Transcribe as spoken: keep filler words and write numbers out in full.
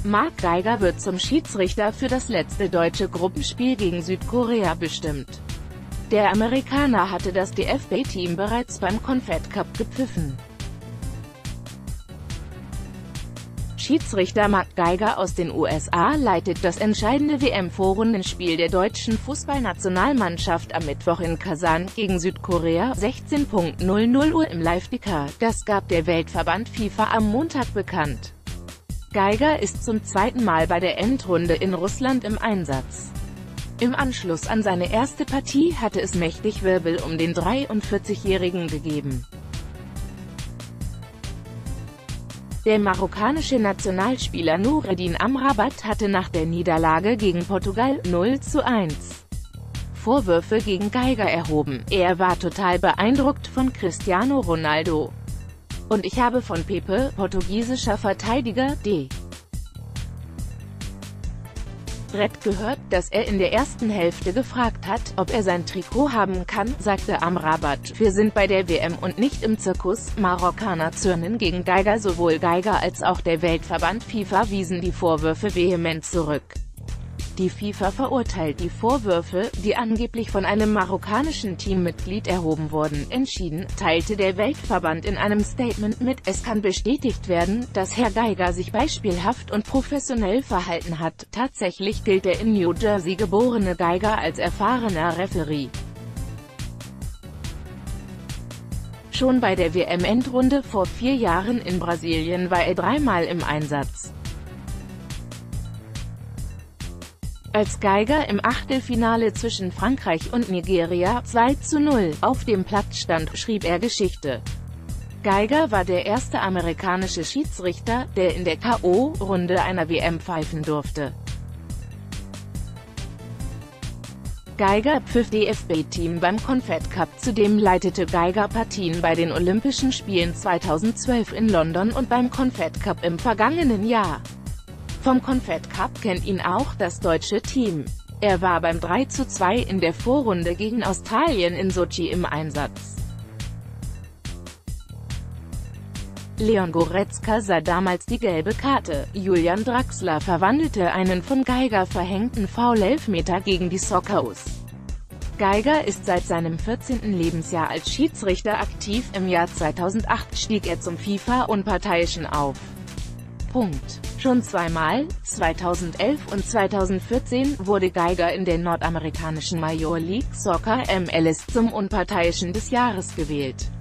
Mark Geiger wird zum Schiedsrichter für das letzte deutsche Gruppenspiel gegen Südkorea bestimmt. Der Amerikaner hatte das D F B-Team bereits beim Confed Cup gepfiffen. Schiedsrichter Mark Geiger aus den U S A leitet das entscheidende W M-Vorrundenspiel der deutschen Fußballnationalmannschaft am Mittwoch in Kasan gegen Südkorea sechzehn Uhr im Live-Ticker. Das gab der Weltverband FIFA am Montag bekannt. Geiger ist zum zweiten Mal bei der Endrunde in Russland im Einsatz. Im Anschluss an seine erste Partie hatte es mächtig Wirbel um den dreiundvierzigjährigen gegeben. Der marokkanische Nationalspieler Noureddin Amrabat hatte nach der Niederlage gegen Portugal null zu eins Vorwürfe gegen Geiger erhoben. Er war total beeindruckt von Cristiano Ronaldo. Und ich habe von Pepe, portugiesischer Verteidiger, D. Brett gehört, dass er in der ersten Hälfte gefragt hat, ob er sein Trikot haben kann, sagte Amrabat. Wir sind bei der W M und nicht im Zirkus. Marokkaner zürnen gegen Geiger. Sowohl Geiger als auch der Weltverband FIFA wiesen die Vorwürfe vehement zurück. Die FIFA verurteilt die Vorwürfe, die angeblich von einem marokkanischen Teammitglied erhoben wurden. Entschieden, teilte der Weltverband in einem Statement mit, es kann bestätigt werden, dass Herr Geiger sich beispielhaft und professionell verhalten hat. Tatsächlich gilt der in New Jersey geborene Geiger als erfahrener Referee. Schon bei der W M-Endrunde vor vier Jahren in Brasilien war er dreimal im Einsatz. Als Geiger im Achtelfinale zwischen Frankreich und Nigeria zwei zu null auf dem Platz stand, schrieb er Geschichte. Geiger war der erste amerikanische Schiedsrichter, der in der K O-Runde einer W M pfeifen durfte. Geiger pfiff D F B-Team beim Confed Cup, zudem leitete Geiger Partien bei den Olympischen Spielen zweitausendzwölf in London und beim Confed Cup im vergangenen Jahr. Vom Confed Cup kennt ihn auch das deutsche Team. Er war beim drei zu zwei in der Vorrunde gegen Australien in Sochi im Einsatz. Leon Goretzka sah damals die gelbe Karte. Julian Draxler verwandelte einen von Geiger verhängten Foul-Elfmeter gegen die Socceroos. Geiger ist seit seinem vierzehnten Lebensjahr als Schiedsrichter aktiv. Im Jahr zweitausendacht stieg er zum FIFA-Unparteiischen auf. Punkt. Schon zweimal, zweitausendelf und zweitausendvierzehn, wurde Geiger in der nordamerikanischen Major League Soccer M L S zum Unparteiischen des Jahres gewählt.